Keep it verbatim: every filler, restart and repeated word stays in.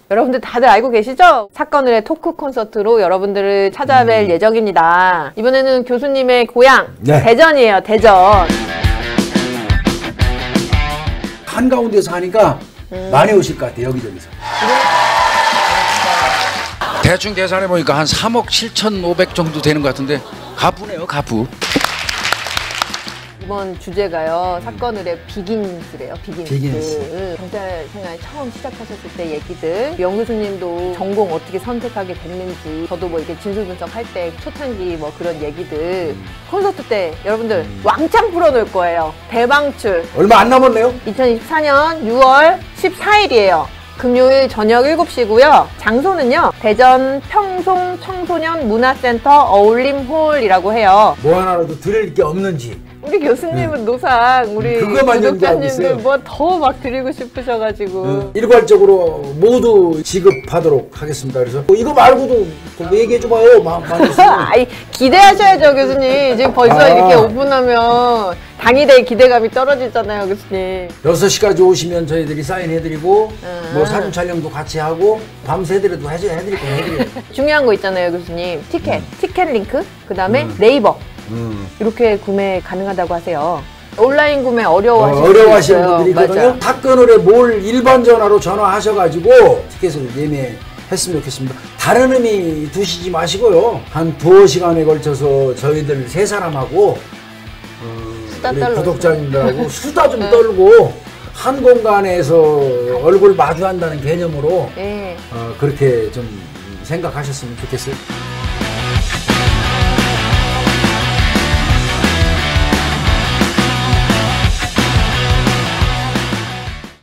여러분들 다들 알고 계시죠? 사건을의 토크 콘서트로 여러분들을 찾아뵐 음. 예정입니다. 이번에는 교수님의 고향 네. 대전이에요. 대전. 한가운데서 하니까 음. 많이 오실 것 같아요. 여기저기서. 대충 계산해보니까 한 삼억 칠천오백 정도 되는 것 같은데 가부네요. 가부. 이번 주제가요. 사건을의 비긴스래요. 비긴스. 비긴스. 경찰 생활 처음 시작하셨을 때 얘기들. 영 교수님도 전공 어떻게 선택하게 됐는지 저도 뭐 이렇게 진술 분석할 때 초창기 뭐 그런 얘기들 음. 콘서트 때 여러분들 음. 왕창 풀어놓을 거예요. 대방출. 얼마 안 남았네요. 이천이십사 년 유월 십사일이에요. 금요일 저녁 일곱 시고요. 장소는요. 대전 평송 청소년 문화센터 어울림홀이라고 해요. 뭐 하나라도 드릴 게 없는지. 우리 교수님은 네. 노상 우리 구독자님들 뭐 더 막 드리고 싶으셔가지고 네. 일괄적으로 모두 지급하도록 하겠습니다. 그래서 뭐 이거 말고도 또 얘기해 줘봐요. 아이 기대하셔야죠 교수님. 지금 벌써 아. 이렇게 오픈하면 당이 될 기대감이 떨어지잖아요 교수님. 여섯 시까지 오시면 저희들이 사인해드리고 아. 뭐 사진 촬영도 같이 하고 밤새더라도 해드릴 거예요. 해드릴 중요한 거 있잖아요 교수님. 티켓, 음. 티켓 링크 그 다음에 음. 네이버 음. 이렇게 구매 가능하다고 하세요. 온라인 구매 어려워하시는, 어, 어려워하시는 분들이 있거든요. 사건을에 뭘 일반 전화로 전화하셔가지고 티켓을 예매했으면 좋겠습니다. 다른 의미 두시지 마시고요. 한 두어 시간에 걸쳐서 저희들 세 사람하고 어, 수다 우리 떨고 구독자님들하고 수다 좀 떨고 한 공간에서 얼굴 마주한다는 개념으로 네. 어, 그렇게 좀 생각하셨으면 좋겠어요.